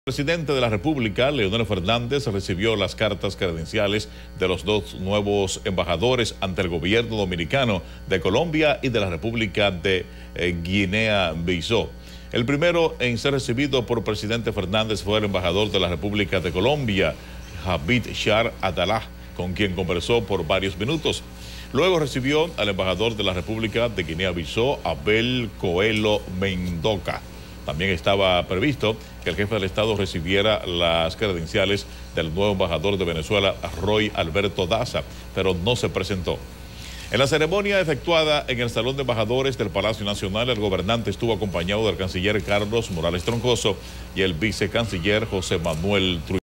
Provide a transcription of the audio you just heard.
El presidente de la República, Leonel Fernández, recibió las cartas credenciales de los dos nuevos embajadores ante el gobierno dominicano de Colombia y de la República de Guinea-Bissau. El primero en ser recibido por el presidente Fernández fue el embajador de la República de Colombia, Javid Shar Adallah, con quien conversó por varios minutos. Luego recibió al embajador de la República de Guinea-Bissau, Abel Coelho Mendoca. También estaba previsto que el jefe del Estado recibiera las credenciales del nuevo embajador de Venezuela, Roy Alberto Daza, pero no se presentó. En la ceremonia efectuada en el Salón de Embajadores del Palacio Nacional, el gobernante estuvo acompañado del canciller Carlos Morales Troncoso y el vicecanciller José Manuel Trujillo.